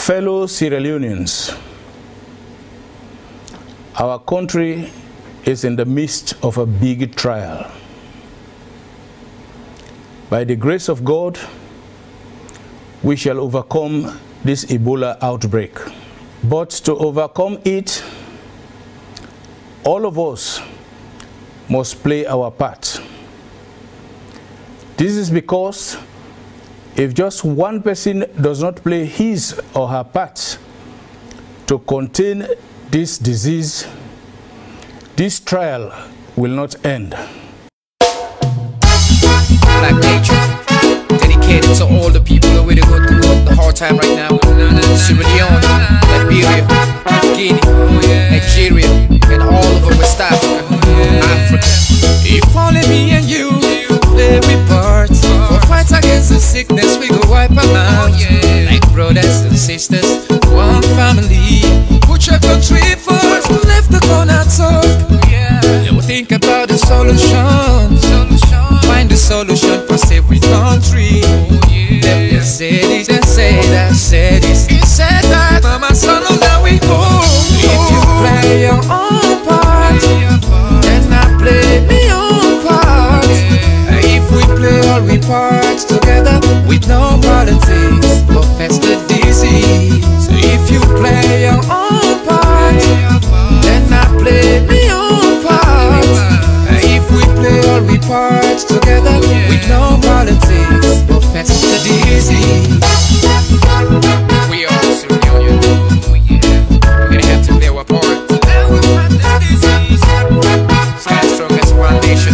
Fellow Sierra Leoneans, our country is in the midst of a big trial. By the grace of God, we shall overcome this Ebola outbreak. But to overcome it, all of us must play our part. This is because if just one person does not play his or her part to contain this disease, this trial will not end. Black Nature, dedicated to all the people who really go through the hard time right now. Sierra Leone, Liberia, Guinea, Nigeria, and all over West Africa, Africa. If only me and you play we parts for fight against the sickness, we go wipe them out like brothers and sisters, one family. Put your country first, left the corner talk. We'll think about the solution. Find the solution for every country. They say this, they say that, say this, he said that. Mama, son, now we go. If you play your own part, then I play my own part. If we play all we parts together with no politics, but face the disease. If you play your own part, then I play my own part. If we play all we parts together with no politics, but face the disease. We are Sierra Leone. We're gonna have to play our part. Stand strong as one nation.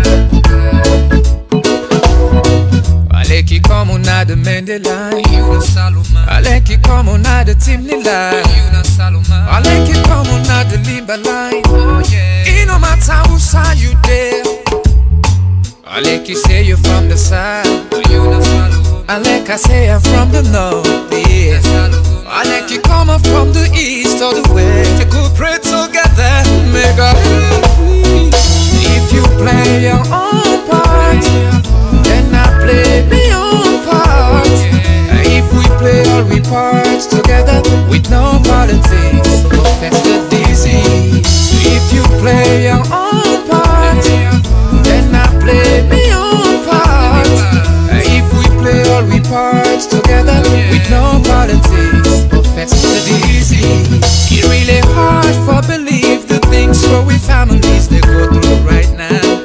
Aleki como una de Mendelai, Aleki como una de Timnilai, Aleki como una de Limbalai. It no matter who side you there. Aleki say you from the south, Aleki say I'm from the north. Yeah. Aleki come up from the east or the west. You could pray together, make a if you play your own part, then I play my own part. If we play all we parts together with no politics, but face the disease. If you play your own part, then I play my own part. If we play all we parts together with no politics, but face the disease. It's really hard for believe the things for we families they go through right now.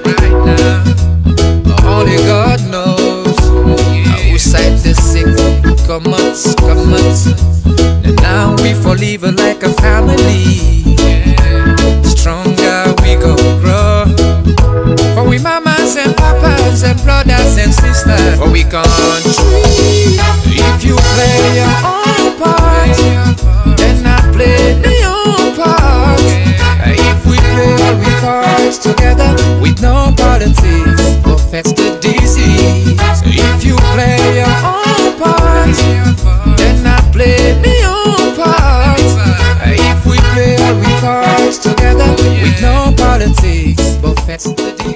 Only God knows who side the sick. Come on, and now we for living like a family. Stronger we go grow. For we mamas and papas and brothers and sisters. For we country. If you play your own part, then I play my own part. If we play all we parts together with no politics, but face the disease. If you play your own part, then I play my own part. If we play all we parts together with no politics, but face the disease.